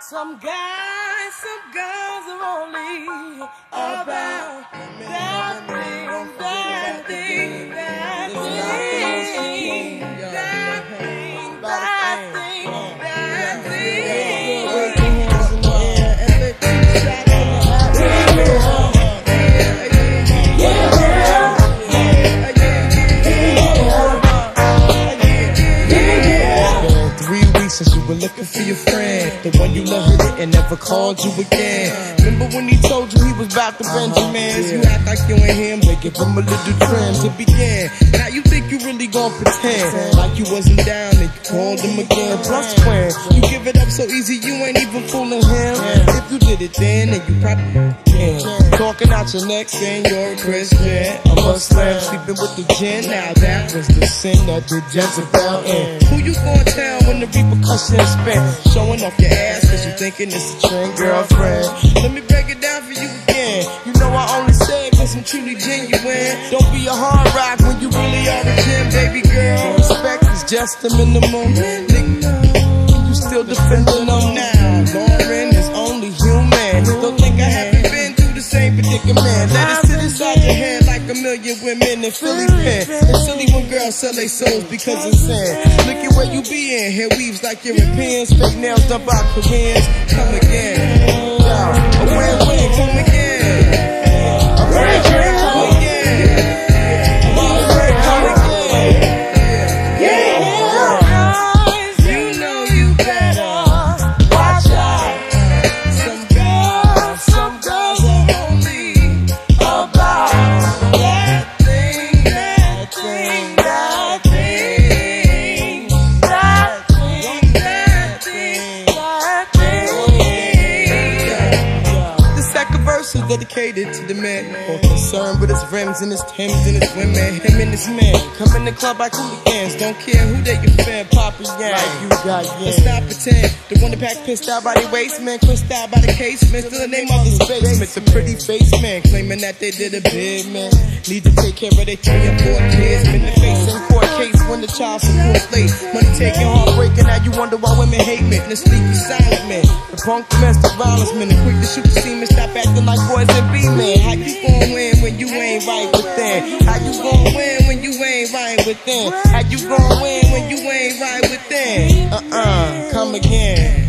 Some guys, some girls are only about that thing, that thing, that thing, that thing, that thing, that thing. Wave your hands in the air and let you shout since you were looking for your friend, the one you loved it and never called you again. Remember when he told you he was about to Benjamins? You act like you ain't him, they give him a little trim to begin. Now you think you really gon' pretend like you wasn't down and you called him again. Plus when you give it up so easy, you ain't even fooling him. If you did it then you probably can. Talking out your neck saying you're a Christian, a Muslim, sleeping with the gin. Now that was the sin that did Jezebel in. Who you gonna tell when the repercussions spent? Showing off your ass cause you thinking it's a trend, girlfriend. Let me break it down for you again. You know I only say it cause I'm truly genuine. Don't be a hard rock when you really are a gem, baby girl. Respect is just a minimum. Nigga, you still defending them now. Lauren is only human. Don't think I haven't been through the same predicament. Let it sit inside your head like a million women in Philly pen. It's silly when girls sell their souls because of sin. Look at where you be in. Hair weaves like Europeans, fake nails done by Koreans. Come again. A win-win, come again. A win-win, come again. A win-win, come again. Yeah. Guys, you know you better watch out. Some girls are only about that thing, that thing, that thing, that thing, that thing, that thing. The second verse is dedicated to the man, more concerned with his rims and his Timbs and his women. Him and his man come in the club like hooligans, don't care who they can fan, Papa Yang. Like you got Let's not pretend. The one that pack pissed out by the waist man, crissed out by the casement, still the name of his basement. The pretty face man claiming that they did a bid, man. Need to take care of their 3 and 4 kids. Been the face in court case when the child support's late. Money taking, heartbreaking, now you wonder why women hate men. The sneaky silent man, the punk domestic violence man, the quick to shoot the semen, stop acting like boys and be men. How you gon' win when you ain't right within? How you gon' win when you ain't right within? How you gon' win when you ain't right within? Come again.